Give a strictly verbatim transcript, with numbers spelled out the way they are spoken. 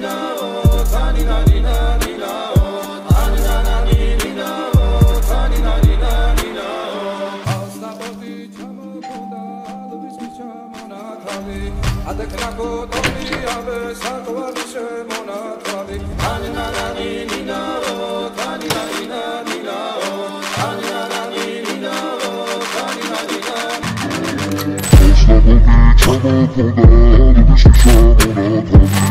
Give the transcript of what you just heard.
Trouble for the other, this is trouble, not